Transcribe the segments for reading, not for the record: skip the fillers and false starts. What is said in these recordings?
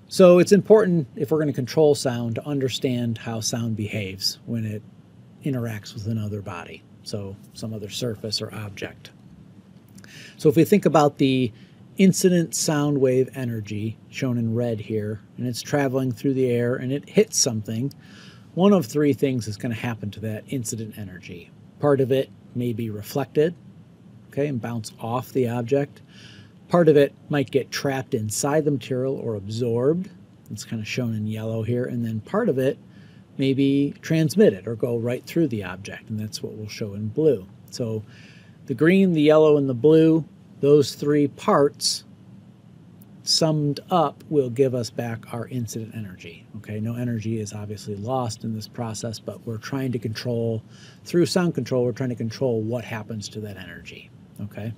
So it's important, if we're going to control sound, to understand how sound behaves when it interacts with another body, so some other surface or object. So if we think about the incident sound wave energy, shown in red here, and it's traveling through the air and it hits something, one of three things is going to happen to that incident energy. Part of it may be reflected, okay, and bounce off the object. Part of it might get trapped inside the material or absorbed. It's kind of shown in yellow here. And then part of it may be transmitted or go right through the object, and that's what we'll show in blue. So the green, the yellow, and the blue, those three parts summed up will give us back our incident energy. Okay, no energy is obviously lost in this process, but we're trying to control, through sound control, we're trying to control what happens to that energy. Okay.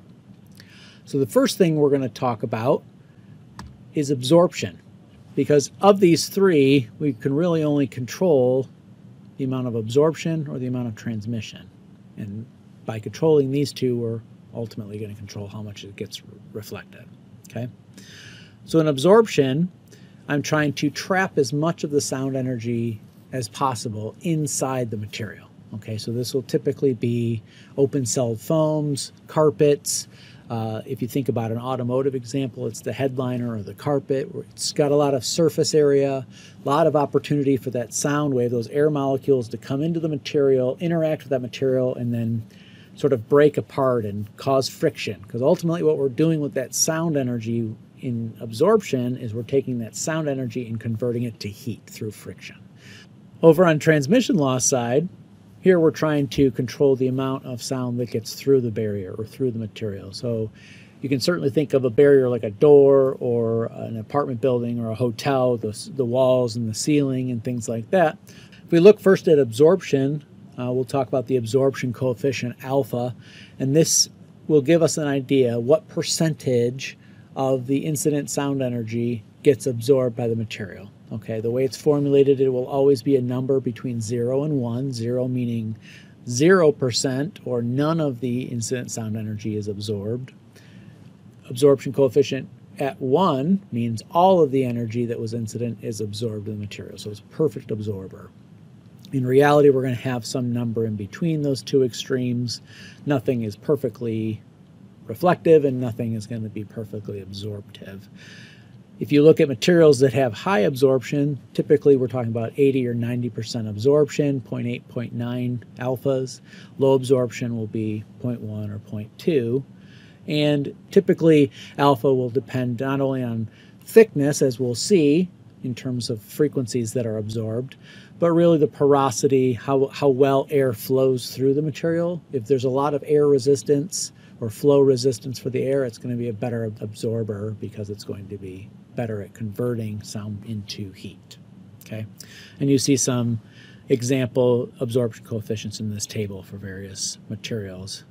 So the first thing we're going to talk about is absorption, because of these three, we can really only control the amount of absorption or the amount of transmission. And by controlling these two, we're ultimately going to control how much it gets reflected. Okay? So in absorption, I'm trying to trap as much of the sound energy as possible inside the material. Okay, so this will typically be open-celled foams, carpets. If you think about an automotive example, it's the headliner or the carpet. It's got a lot of surface area, a lot of opportunity for that sound wave, those air molecules to come into the material, interact with that material, and then sort of break apart and cause friction. Because ultimately what we're doing with that sound energy in absorption is we're taking that sound energy and converting it to heat through friction. Over on transmission loss side, here we're trying to control the amount of sound that gets through the barrier or through the material. So you can certainly think of a barrier like a door or an apartment building or a hotel, the walls and the ceiling and things like that. If we look first at absorption, we'll talk about the absorption coefficient alpha, and this will give us an idea what percentage of the incident sound energy gets absorbed by the material. Okay, the way it's formulated, it will always be a number between 0 and 1, 0 meaning 0% or none of the incident sound energy is absorbed. Absorption coefficient at 1 means all of the energy that was incident is absorbed in the material, so it's a perfect absorber. In reality, we're going to have some number in between those two extremes. Nothing is perfectly reflective and nothing is going to be perfectly absorptive. If you look at materials that have high absorption, typically we're talking about 80 or 90% absorption, 0.8, 0.9 alphas. Low absorption will be 0.1 or 0.2. And typically alpha will depend not only on thickness, as we'll see, in terms of frequencies that are absorbed, but really the porosity, how well air flows through the material. If there's a lot of air resistance or flow resistance for the air, it's going to be a better absorber because it's going to be better at converting sound into heat. Okay, and you see some example absorption coefficients in this table for various materials.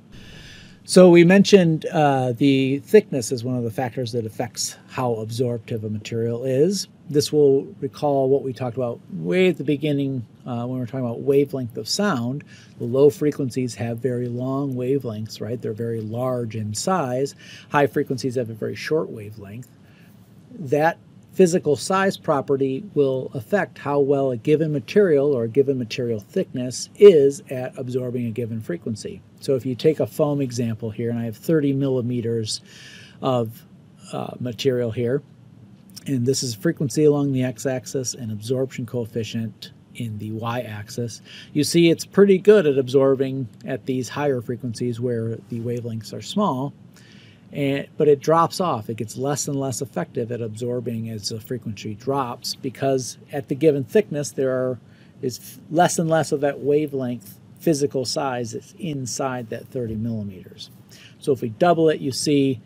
So we mentioned the thickness is one of the factors that affects how absorptive a material is. This will recall what we talked about way at the beginning when we were talking about wavelength of sound. The low frequencies have very long wavelengths, right? They're very large in size. High frequencies have a very short wavelength. That physical size property will affect how well a given material or a given material thickness is at absorbing a given frequency. So if you take a foam example here, and I have 30 millimeters of material here, and this is frequency along the x-axis and absorption coefficient in the y-axis, you see it's pretty good at absorbing at these higher frequencies where the wavelengths are small. But it drops off. It gets less and less effective at absorbing as the frequency drops because at the given thickness there is less and less of that wavelength physical size that's inside that 30 millimeters. So if we double it, you see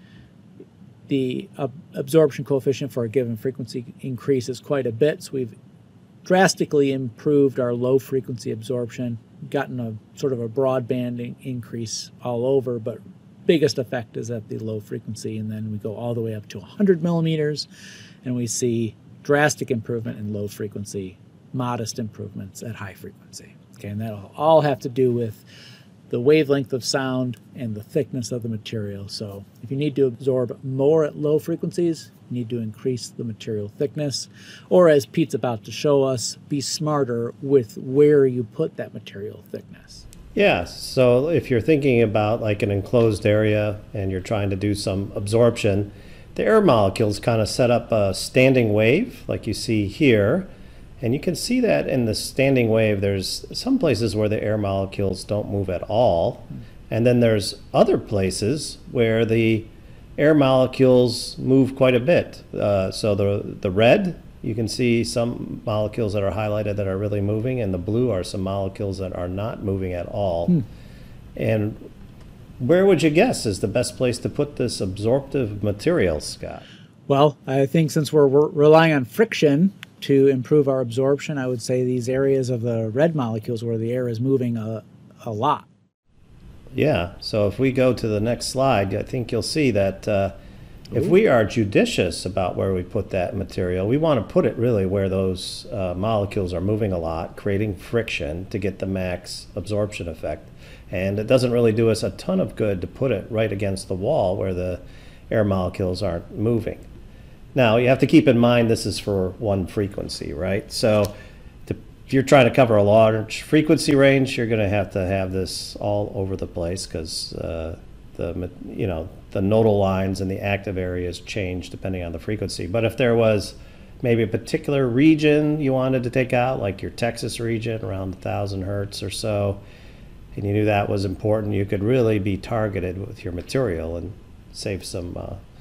the absorption coefficient for a given frequency increases quite a bit. So we've drastically improved our low frequency absorption, gotten a sort of a broadband increase all over, but biggest effect is at the low frequency, and then we go all the way up to 100 millimeters and we see drastic improvement in low frequency, modest improvements at high frequency. Okay, and that'll all have to do with the wavelength of sound and the thickness of the material. So if you need to absorb more at low frequencies, need to increase the material thickness, or as Pete's about to show us, be smarter with where you put that material thickness. Yeah, so if you're thinking about like an enclosed area and you're trying to do some absorption, the air molecules kind of set up a standing wave like you see here. And you can see that in the standing wave, there's some places where the air molecules don't move at all. And then there's other places where the air molecules move quite a bit. So the red, you can see some molecules that are highlighted that are really moving, and the blue are some molecules that are not moving at all. And where would you guess is the best place to put this absorptive material, Scott? Well, I think since we're relying on friction to improve our absorption, I would say these areas of the red molecules where the air is moving a lot. Yeah, so if we go to the next slide, I think you'll see that if we are judicious about where we put that material, we want to put it really where those molecules are moving a lot, creating friction to get the max absorption effect. And it doesn't really do us a ton of good to put it right against the wall where the air molecules aren't moving. Now, you have to keep in mind this is for one frequency, right? So if you're trying to cover a large frequency range, you're going to have this all over the place because the nodal lines and the active areas change depending on the frequency. But if there was maybe a particular region you wanted to take out, like your Texas region around 1,000 hertz or so, and you knew that was important, you could really be targeted with your material and save some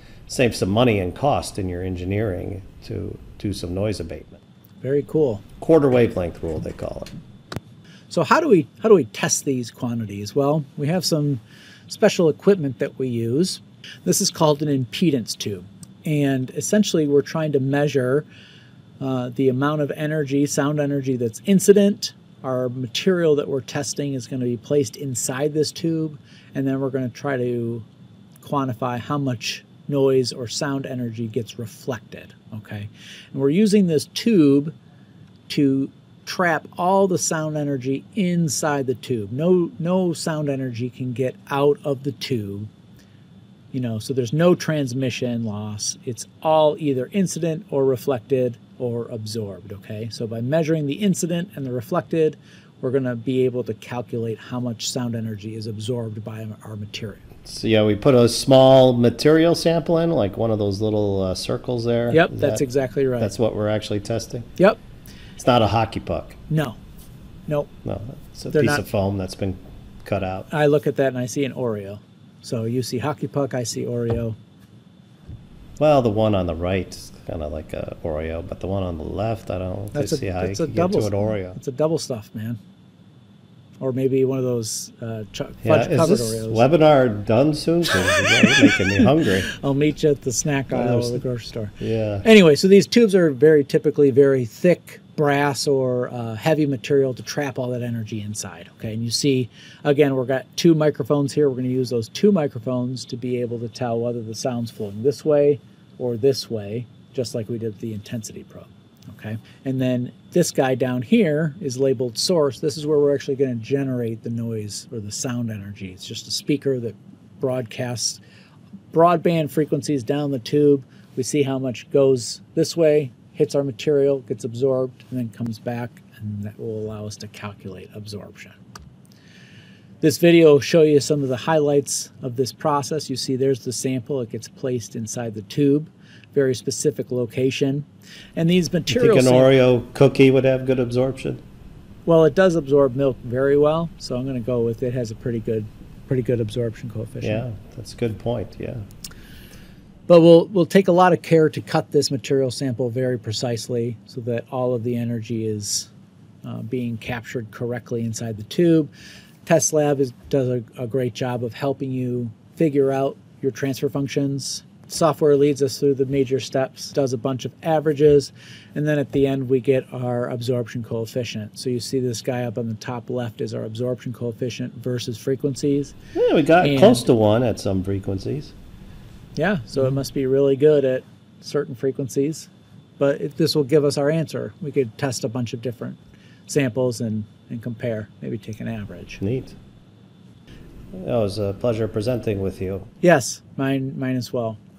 money and cost in your engineering to do some noise abatement. Very cool. Quarter wavelength rule, they call it. So how do we test these quantities? Well, we have some special equipment that we use. This is called an impedance tube. And essentially we're trying to measure the amount of energy, sound energy that's incident. Our material that we're testing is going to be placed inside this tube, and then we're going to try to quantify how much noise or sound energy gets reflected, okay? And we're using this tube to trap all the sound energy inside the tube. No sound energy can get out of the tube, so there's no transmission loss. It's all either incident or reflected or absorbed, okay? So by measuring the incident and the reflected, we're going to be able to calculate how much sound energy is absorbed by our material. So yeah, we put a small material sample in, like one of those little circles there. Yep, that's exactly right. That's what we're actually testing? Yep. It's not a hockey puck. No. Nope. No, it's a piece of foam that's been cut out. I look at that and I see an Oreo. So you see hockey puck, I see Oreo. Well, the one on the right is kind of like a Oreo, but the one on the left, I don't see how you can get to an Oreo. It's a double stuff, man. Or maybe one of those fudge-covered Oreos. Oreos. Webinar done soon? You're making me hungry. I'll meet you at the snack aisle of the grocery store. Yeah. Anyway, so these tubes are typically very thick brass or heavy material to trap all that energy inside. Okay, and you see, again, we've got two microphones here. We're going to use those two microphones to be able to tell whether the sound's flowing this way or this way, just like we did with the intensity probe. Okay, and then this guy down here is labeled source. This is where we're actually going to generate the noise or the sound energy. It's just a speaker that broadcasts broadband frequencies down the tube. We see how much goes this way, hits our material, gets absorbed, and then comes back, and that will allow us to calculate absorption. This video will show you some of the highlights of this process. You see there's the sample. It gets placed inside the tube, very specific location. And these materials... You think an Oreo cookie would have good absorption? Well, it does absorb milk very well, so I'm going to go with it has a pretty good absorption coefficient. Yeah, that's a good point, yeah. But we'll take a lot of care to cut this material sample very precisely so that all of the energy is being captured correctly inside the tube. Test Lab does a great job of helping you figure out your transfer functions. Software leads us through the major steps, does a bunch of averages, and then at the end we get our absorption coefficient. So you see this guy up on the top left is our absorption coefficient versus frequencies. Yeah, we got close to 1 at some frequencies. Yeah, so it must be really good at certain frequencies. But this will give us our answer. We could test a bunch of different samples and compare, maybe take an average. Neat. It was a pleasure presenting with you. Yes, mine as well.